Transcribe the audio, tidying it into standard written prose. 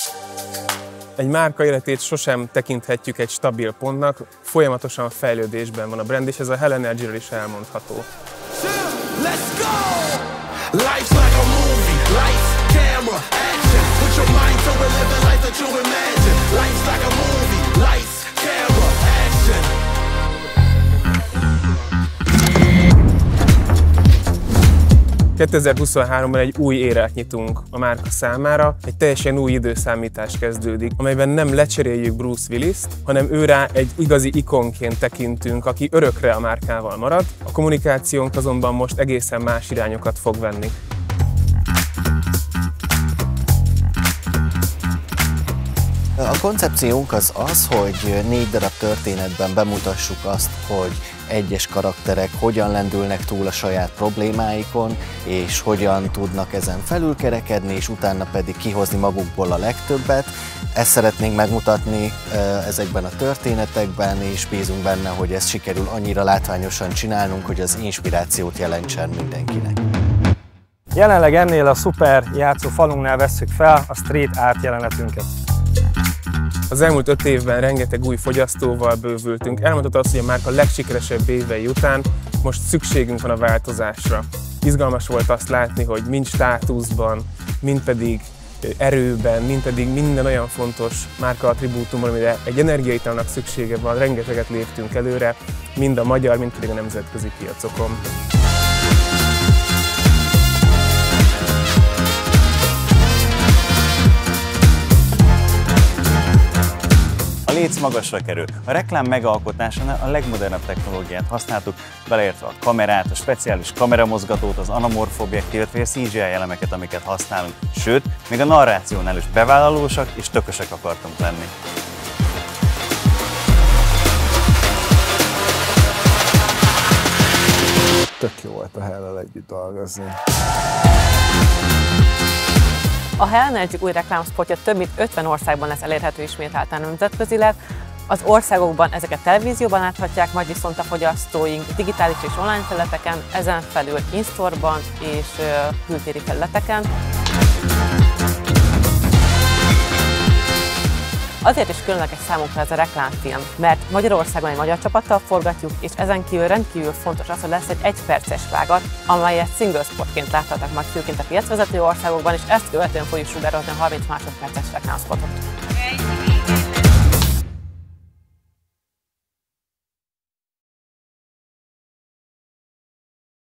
Egy márka életét sosem tekinthetjük egy stabil pontnak, folyamatosan fejlődésben van a brand, és ez a Hell Energy-ről is elmondható. Put your mind to a living life that you imagine. Life's like a movie. Lights, camera, action. 2023-ban egy új érát nyitunk a márka számára, egy teljesen új időszámítás kezdődik, amelyben nem lecseréljük Bruce Willist, hanem őrá egy igazi ikonként tekintünk, aki örökre a márkával marad. A kommunikációnk azonban most egészen más irányokat fog venni. A koncepciónk az, hogy 4 darab történetben bemutassuk azt, hogy egyes karakterek hogyan lendülnek túl a saját problémáikon, és hogyan tudnak ezen felülkerekedni, és utána pedig kihozni magukból a legtöbbet. Ezt szeretnénk megmutatni ezekben a történetekben, és bízunk benne, hogy ezt sikerül annyira látványosan csinálnunk, hogy az inspirációt jelentsen mindenkinek. Jelenleg ennél a szuper játszó falunknál vesszük fel a street art jelenetünket. Az elmúlt 5 évben rengeteg új fogyasztóval bővültünk. Elmondható azt, hogy a márka legsikeresebb évei után most szükségünk van a változásra. Izgalmas volt azt látni, hogy mind státuszban, mind pedig erőben, mind pedig minden olyan fontos márka attribútumban, amire egy energiaitalnak szüksége van, rengeteget léptünk előre, mind a magyar, mind pedig a nemzetközi piacokon. A léc magasra kerül. A reklám megalkotásánál a legmodernebb technológiát használtuk, beleértve a kamerát, a speciális kameramozgatót, az anamorf objektívet vagy a CGI elemeket, amiket használunk. Sőt, még a narrációnál is bevállalósak és tökösek akartunk lenni. Tök jó volt a Hell-el együtt dolgozni. A Hell Energy új reklámspotja több mint 50 országban lesz elérhető ismételten nemzetközileg. Az országokban ezeket televízióban láthatják, majd viszont a fogyasztóink digitális és online felületeken, ezen felül in-store-ban és kültéri felületeken. Azért is különleges számunkra ez a reklámfilm, mert Magyarországon egy magyar csapattal forgatjuk, és ezen kívül rendkívül fontos az, hogy lesz egy 1 perces vágat, amelyet single spotként láthatnak majd főként a piacvezető országokban, és ezt követően fogjuk sugározni a 30 másodperces reklámspotot.